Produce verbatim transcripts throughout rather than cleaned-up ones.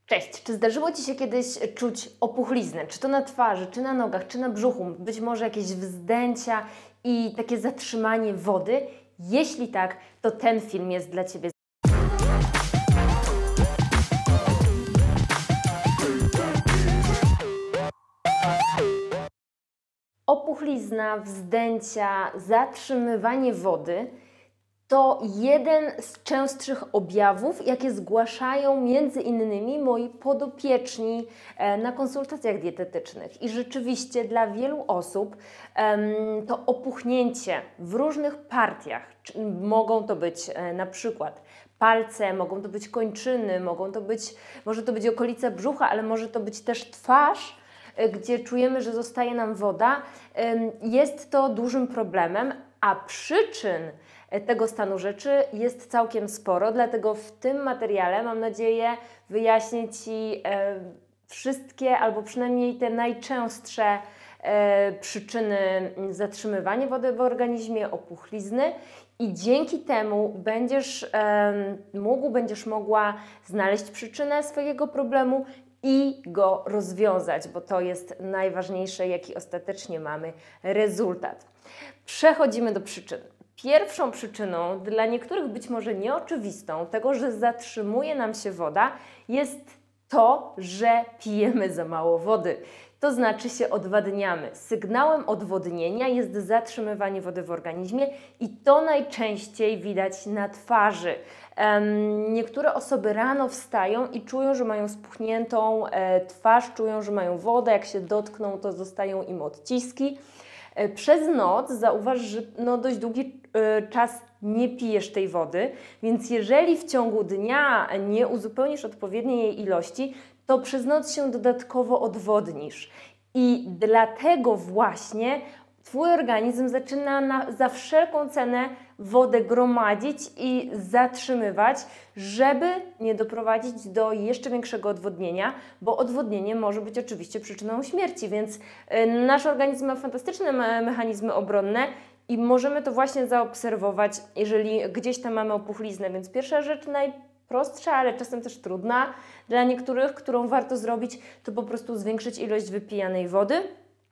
Cześć! Czy zdarzyło Ci się kiedyś czuć opuchliznę? Czy to na twarzy, czy na nogach, czy na brzuchu? Być może jakieś wzdęcia i takie zatrzymanie wody? Jeśli tak, to ten film jest dla Ciebie. Opuchlizna, wzdęcia, zatrzymywanie wody to jeden z częstszych objawów, jakie zgłaszają między innymi moi podopieczni na konsultacjach dietetycznych. I rzeczywiście dla wielu osób to opuchnięcie w różnych partiach, mogą to być na przykład palce, mogą to być kończyny, mogą to być, może to być okolica brzucha, ale może to być też twarz, gdzie czujemy, że zostaje nam woda, jest to dużym problemem, a przyczyn tego stanu rzeczy jest całkiem sporo, dlatego w tym materiale mam nadzieję wyjaśnię Ci wszystkie albo przynajmniej te najczęstsze przyczyny zatrzymywania wody w organizmie, opuchlizny i dzięki temu będziesz mógł, będziesz mogła znaleźć przyczynę swojego problemu i go rozwiązać, bo to jest najważniejsze, jaki ostatecznie mamy rezultat. Przechodzimy do przyczyn. Pierwszą przyczyną, dla niektórych być może nieoczywistą, tego, że zatrzymuje nam się woda, jest to, że pijemy za mało wody. To znaczy się odwadniamy. Sygnałem odwodnienia jest zatrzymywanie wody w organizmie i to najczęściej widać na twarzy. Um, niektóre osoby rano wstają i czują, że mają spuchniętą e, twarz, czują, że mają wodę, jak się dotkną, to zostają im odciski. E, przez noc zauważ, że no, dość długi e, czas nie pijesz tej wody, więc jeżeli w ciągu dnia nie uzupełnisz odpowiedniej jej ilości, to przez noc się dodatkowo odwodnisz. I dlatego właśnie Twój organizm zaczyna na, za wszelką cenę wodę gromadzić i zatrzymywać, żeby nie doprowadzić do jeszcze większego odwodnienia, bo odwodnienie może być oczywiście przyczyną śmierci, więc y, nasz organizm ma fantastyczne me mechanizmy obronne i możemy to właśnie zaobserwować, jeżeli gdzieś tam mamy opuchliznę. Więc pierwsza rzecz, najprostsza, ale czasem też trudna dla niektórych, którą warto zrobić, to po prostu zwiększyć ilość wypijanej wody,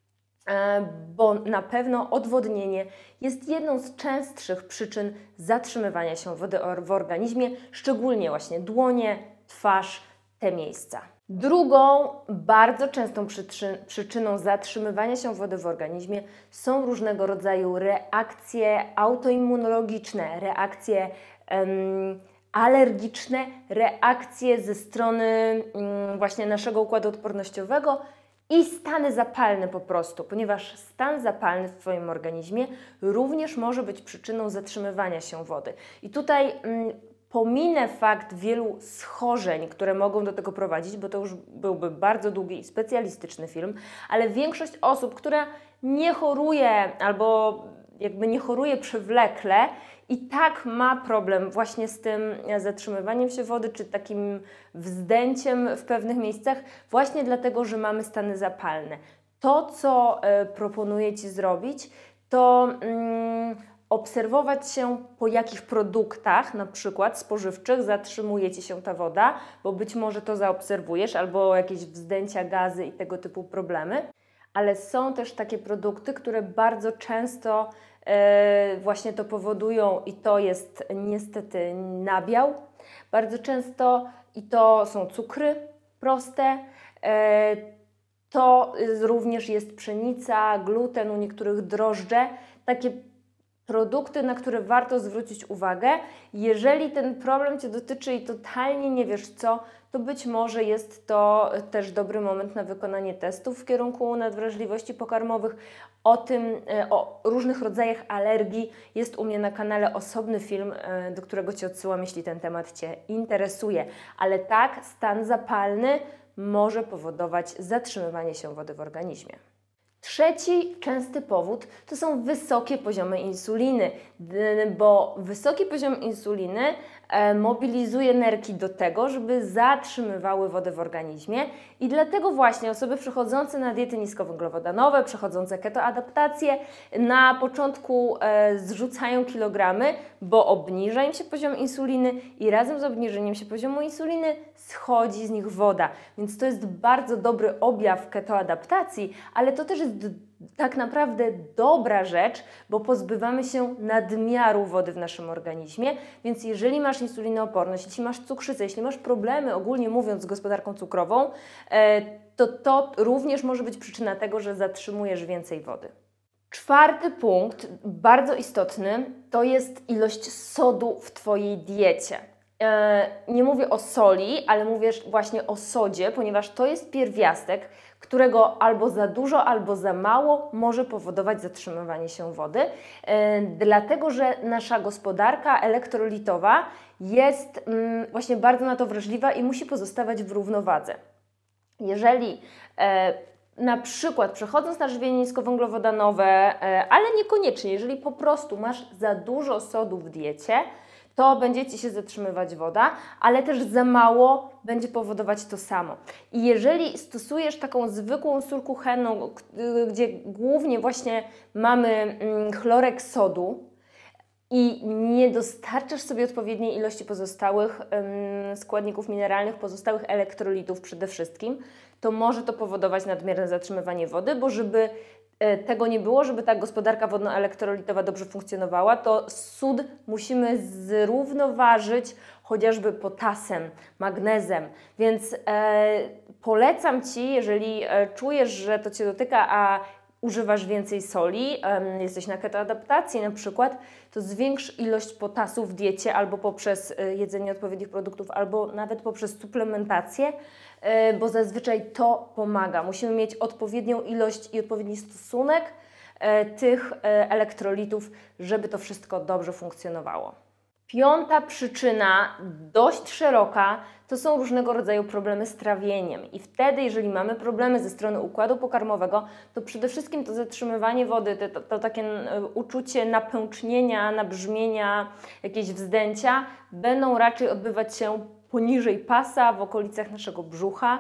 bo na pewno odwodnienie jest jedną z częstszych przyczyn zatrzymywania się wody w organizmie, szczególnie właśnie dłonie, twarz, te miejsca. Drugą bardzo częstą przyczyn, przyczyną zatrzymywania się wody w organizmie są różnego rodzaju reakcje autoimmunologiczne, reakcje um, alergiczne, reakcje ze strony um, właśnie naszego układu odpornościowego, i stany zapalne po prostu, ponieważ stan zapalny w Twoim organizmie również może być przyczyną zatrzymywania się wody. I tutaj mm, pominę fakt wielu schorzeń, które mogą do tego prowadzić, bo to już byłby bardzo długi i specjalistyczny film, ale większość osób, która nie choruje albo jakby nie choruje przewlekle, i tak ma problem właśnie z tym zatrzymywaniem się wody, czy takim wzdęciem w pewnych miejscach, właśnie dlatego, że mamy stany zapalne. To, co y, proponuję Ci zrobić, to y, obserwować się, po jakich produktach, na przykład spożywczych, zatrzymuje Ci się ta woda, bo być może to zaobserwujesz, albo jakieś wzdęcia, gazy i tego typu problemy. Ale są też takie produkty, które bardzo często e, właśnie to powodują i to jest niestety nabiał. Bardzo często i to są cukry proste, e, to również jest pszenica, gluten, u niektórych drożdże. Takie produkty, na które warto zwrócić uwagę. Jeżeli ten problem Cię dotyczy i totalnie nie wiesz co, to być może jest to też dobry moment na wykonanie testów w kierunku nadwrażliwości pokarmowych. O tym, o różnych rodzajach alergii jest u mnie na kanale osobny film, do którego Cię odsyłam, jeśli ten temat Cię interesuje. Ale tak, stan zapalny może powodować zatrzymywanie się wody w organizmie. Trzeci częsty powód to są wysokie poziomy insuliny, bo wysoki poziom insuliny e, mobilizuje nerki do tego, żeby zatrzymywały wodę w organizmie i dlatego właśnie osoby przechodzące na diety niskowęglowodanowe, przechodzące ketoadaptację na początku e, zrzucają kilogramy, bo obniża im się poziom insuliny i razem z obniżeniem się poziomu insuliny schodzi z nich woda. Więc to jest bardzo dobry objaw ketoadaptacji, ale to też jest tak naprawdę dobra rzecz, bo pozbywamy się nadmiaru wody w naszym organizmie, więc jeżeli masz insulinooporność, jeśli masz cukrzycę, jeśli masz problemy ogólnie mówiąc z gospodarką cukrową, to to również może być przyczyna tego, że zatrzymujesz więcej wody. Czwarty punkt, bardzo istotny, to jest ilość sodu w Twojej diecie. Nie mówię o soli, ale mówię właśnie o sodzie, ponieważ to jest pierwiastek, którego albo za dużo, albo za mało może powodować zatrzymywanie się wody, dlatego że nasza gospodarka elektrolitowa jest właśnie bardzo na to wrażliwa i musi pozostawać w równowadze. Jeżeli na przykład przechodząc na żywienie niskowęglowodanowe, ale niekoniecznie, jeżeli po prostu masz za dużo sodu w diecie, to będzie Ci się zatrzymywać woda, ale też za mało będzie powodować to samo. I jeżeli stosujesz taką zwykłą sól kuchenną, gdzie głównie właśnie mamy chlorek sodu i nie dostarczasz sobie odpowiedniej ilości pozostałych składników mineralnych, pozostałych elektrolitów przede wszystkim, to może to powodować nadmierne zatrzymywanie wody, bo żeby tego nie było, żeby ta gospodarka wodno-elektrolitowa dobrze funkcjonowała, to sód musimy zrównoważyć chociażby potasem, magnezem. Więc e, polecam Ci, jeżeli e, czujesz, że to Cię dotyka, a używasz więcej soli, e, jesteś na ketoadaptacji na przykład, to zwiększ ilość potasu w diecie albo poprzez e, jedzenie odpowiednich produktów, albo nawet poprzez suplementację, bo zazwyczaj to pomaga. Musimy mieć odpowiednią ilość i odpowiedni stosunek tych elektrolitów, żeby to wszystko dobrze funkcjonowało. Piąta przyczyna, dość szeroka, to są różnego rodzaju problemy z trawieniem. I wtedy, jeżeli mamy problemy ze strony układu pokarmowego, to przede wszystkim to zatrzymywanie wody, to, to, to takie uczucie napęcznienia, nabrzmienia, jakieś wzdęcia, będą raczej odbywać się poniżej pasa, w okolicach naszego brzucha.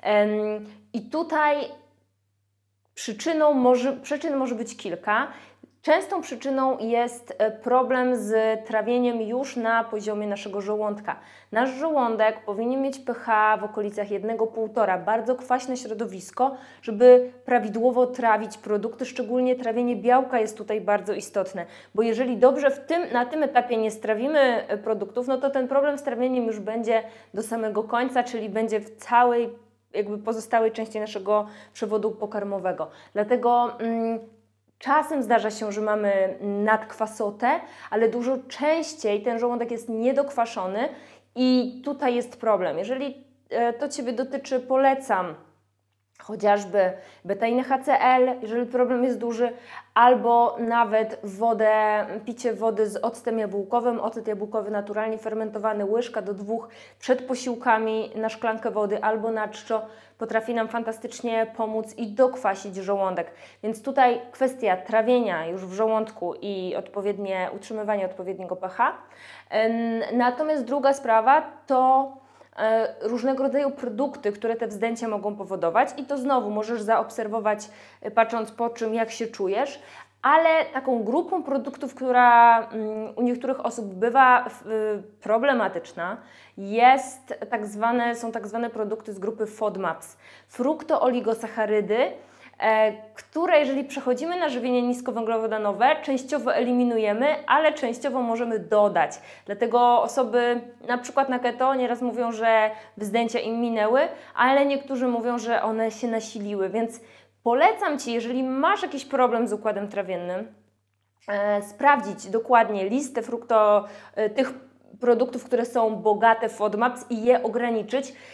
I tutaj przyczyną może, przyczyn może być kilka. Częstą przyczyną jest problem z trawieniem już na poziomie naszego żołądka. Nasz żołądek powinien mieć pH w okolicach jeden do półtora, bardzo kwaśne środowisko, żeby prawidłowo trawić produkty, szczególnie trawienie białka jest tutaj bardzo istotne, bo jeżeli dobrze w tym, na tym etapie nie strawimy produktów, no to ten problem z trawieniem już będzie do samego końca, czyli będzie w całej jakby pozostałej części naszego przewodu pokarmowego. Dlatego mm, czasem zdarza się, że mamy nadkwasotę, ale dużo częściej ten żołądek jest niedokwaszony i tutaj jest problem. Jeżeli to Ciebie dotyczy, polecam chociażby beta-ine H C L, jeżeli problem jest duży, albo nawet wodę, picie wody z octem jabłkowym, ocet jabłkowy naturalnie fermentowany, łyżka do dwóch przed posiłkami na szklankę wody albo na czczo potrafi nam fantastycznie pomóc i dokwasić żołądek. Więc tutaj kwestia trawienia już w żołądku i odpowiednie utrzymywanie odpowiedniego pH. Natomiast druga sprawa to różnego rodzaju produkty, które te wzdęcia mogą powodować i to znowu możesz zaobserwować, patrząc po czym, jak się czujesz, ale taką grupą produktów, która u niektórych osób bywa problematyczna, jest tak zwane, są tak zwane produkty z grupy FODMAPs, fruktooligosacharydy, które jeżeli przechodzimy na żywienie niskowęglowodanowe, częściowo eliminujemy, ale częściowo możemy dodać. Dlatego osoby na przykład na keto nieraz mówią, że wzdęcia im minęły, ale niektórzy mówią, że one się nasiliły, więc polecam Ci, jeżeli masz jakiś problem z układem trawiennym, e, sprawdzić dokładnie listę frukto, e, tych produktów, które są bogate w FODMAPs i je ograniczyć.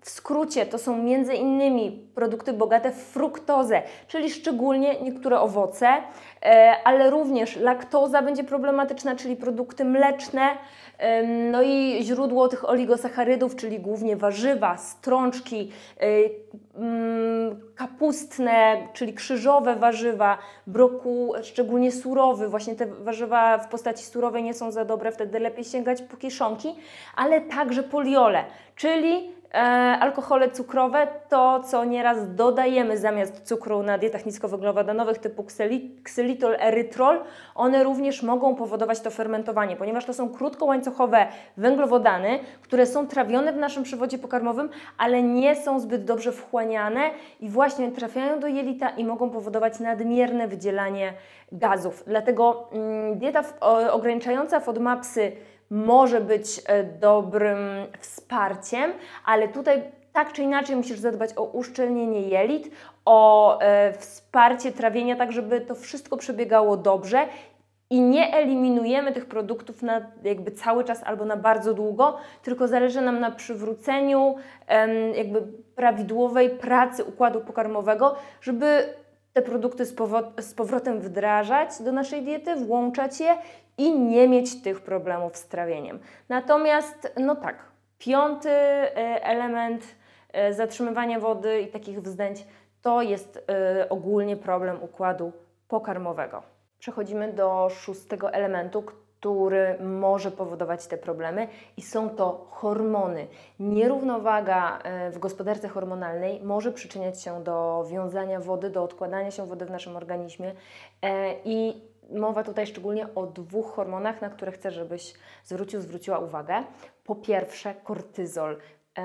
W skrócie to są między innymi produkty bogate w fruktozę, czyli szczególnie niektóre owoce, ale również laktoza będzie problematyczna, czyli produkty mleczne, no i źródło tych oligosacharydów, czyli głównie warzywa, strączki, kapustne, czyli krzyżowe warzywa, brokuł, szczególnie surowy. Właśnie te warzywa w postaci surowej nie są za dobre, wtedy lepiej sięgać po kiszonki, ale także poliole, czyli E, alkohole cukrowe, to co nieraz dodajemy zamiast cukru na dietach niskowęglowodanowych typu kseli, ksylitol, erytrol, one również mogą powodować to fermentowanie, ponieważ to są krótkołańcuchowe węglowodany, które są trawione w naszym przewodzie pokarmowym, ale nie są zbyt dobrze wchłaniane i właśnie trafiają do jelita i mogą powodować nadmierne wydzielanie gazów. Dlatego mm, dieta w, o, ograniczająca FODMAPsy może być dobrym wsparciem, ale tutaj tak czy inaczej musisz zadbać o uszczelnienie jelit, o e, wsparcie trawienia, tak żeby to wszystko przebiegało dobrze i nie eliminujemy tych produktów na jakby cały czas albo na bardzo długo, tylko zależy nam na przywróceniu em, jakby prawidłowej pracy układu pokarmowego, żeby te produkty z, z powrotem wdrażać do naszej diety, włączać je i nie mieć tych problemów z trawieniem. Natomiast, no tak, piąty element zatrzymywania wody i takich wzdęć to jest ogólnie problem układu pokarmowego. Przechodzimy do szóstego elementu, który może powodować te problemy i są to hormony. Nierównowaga w gospodarce hormonalnej może przyczyniać się do wiązania wody, do odkładania się wody w naszym organizmie i mowa tutaj szczególnie o dwóch hormonach, na które chcę, żebyś zwrócił, zwróciła uwagę. Po pierwsze kortyzol.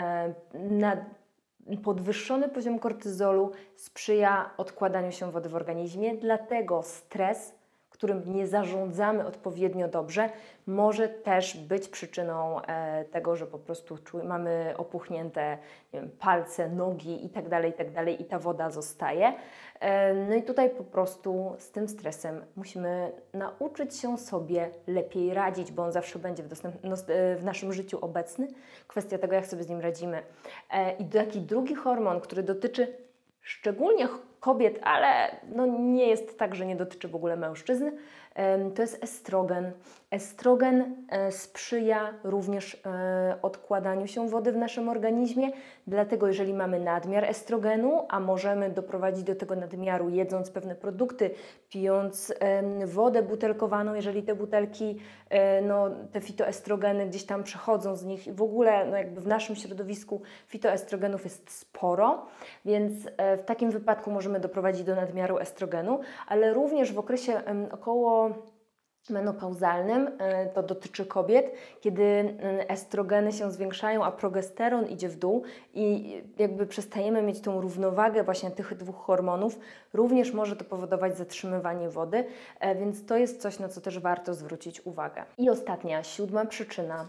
Na podwyższony poziom kortyzolu sprzyja odkładaniu się wody w organizmie, dlatego stres, którym nie zarządzamy odpowiednio dobrze, może też być przyczyną e, tego, że po prostu czuj, mamy opuchnięte nie wiem, palce, nogi itd., itd. I ta woda zostaje. E, no i tutaj po prostu z tym stresem musimy nauczyć się sobie lepiej radzić, bo on zawsze będzie w, dostęp, no, w naszym życiu obecny. Kwestia tego, jak sobie z nim radzimy. E, I taki drugi hormon, który dotyczy szczególnie kobiet, ale no nie jest tak, że nie dotyczy w ogóle mężczyzn, to jest estrogen. Estrogen sprzyja również odkładaniu się wody w naszym organizmie, dlatego jeżeli mamy nadmiar estrogenu, a możemy doprowadzić do tego nadmiaru jedząc pewne produkty, pijąc wodę butelkowaną, jeżeli te butelki, no, te fitoestrogeny gdzieś tam przechodzą z nich i w ogóle no, jakby w naszym środowisku fitoestrogenów jest sporo, więc w takim wypadku możemy doprowadzić do nadmiaru estrogenu, ale również w okresie około menopauzalnym, to dotyczy kobiet, kiedy estrogeny się zwiększają, a progesteron idzie w dół i jakby przestajemy mieć tą równowagę właśnie tych dwóch hormonów, również może to powodować zatrzymywanie wody, więc to jest coś, na co też warto zwrócić uwagę. I ostatnia, siódma przyczyna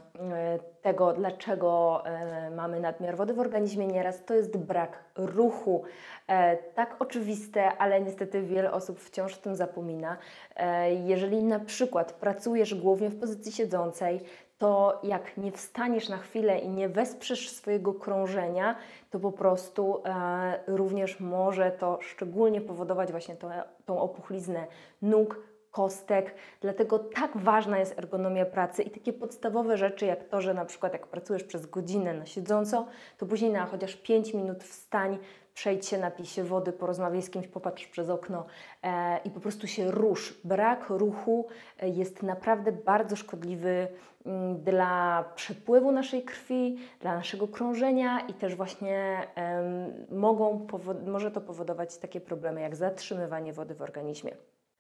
tego, dlaczego mamy nadmiar wody w organizmie nieraz, to jest brak ruchu. Tak oczywiste, ale niestety wiele osób wciąż o tym zapomina. Jeżeli na przykład pracujesz głównie w pozycji siedzącej, to jak nie wstaniesz na chwilę i nie wesprzesz swojego krążenia, to po prostu e, również może to szczególnie powodować właśnie to, tą opuchliznę nóg, kostek, dlatego tak ważna jest ergonomia pracy i takie podstawowe rzeczy jak to, że na przykład jak pracujesz przez godzinę na siedząco, to później na chociaż pięć minut wstań, przejdź się, napij się wody, porozmawiaj z kimś, popatrz przez okno e, i po prostu się rusz. Brak ruchu e, jest naprawdę bardzo szkodliwy m, dla przepływu naszej krwi, dla naszego krążenia i też właśnie e, mogą może to powodować takie problemy jak zatrzymywanie wody w organizmie.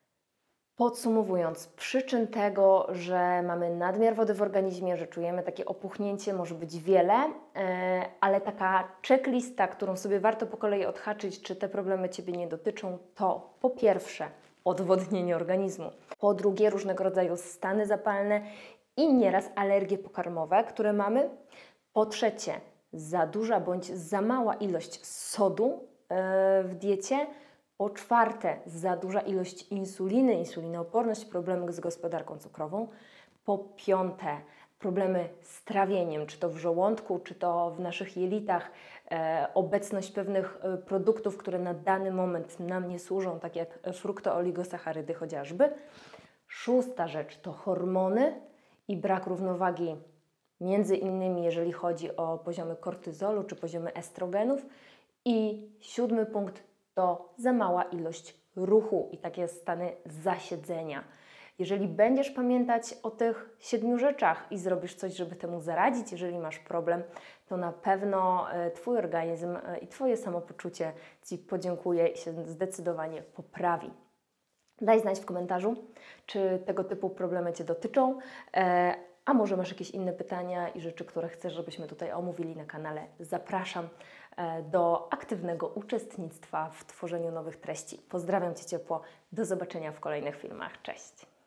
Podsumowując, przyczyn tego, że mamy nadmiar wody w organizmie, że czujemy takie opuchnięcie, może być wiele, ale taka checklista, którą sobie warto po kolei odhaczyć, czy te problemy Ciebie nie dotyczą, to po pierwsze odwodnienie organizmu, po drugie różnego rodzaju stany zapalne i nieraz alergie pokarmowe, które mamy, po trzecie za duża bądź za mała ilość sodu w diecie, po czwarte, za duża ilość insuliny, insulinooporność, problemy z gospodarką cukrową. Po piąte, problemy z trawieniem, czy to w żołądku, czy to w naszych jelitach, e, obecność pewnych e, produktów, które na dany moment nam nie służą, tak jak fruktooligosacharydy chociażby. Szósta rzecz to hormony i brak równowagi, między innymi jeżeli chodzi o poziomy kortyzolu czy poziomy estrogenów. I siódmy punkt to za mała ilość ruchu i takie stany zasiedzenia. Jeżeli będziesz pamiętać o tych siedmiu rzeczach i zrobisz coś, żeby temu zaradzić, jeżeli masz problem, to na pewno Twój organizm i Twoje samopoczucie Ci podziękuje i się zdecydowanie poprawi. Daj znać w komentarzu, czy tego typu problemy Cię dotyczą, a może masz jakieś inne pytania i rzeczy, które chcesz, żebyśmy tutaj omówili na kanale. Zapraszam do aktywnego uczestnictwa w tworzeniu nowych treści. Pozdrawiam Cię ciepło. Do zobaczenia w kolejnych filmach. Cześć!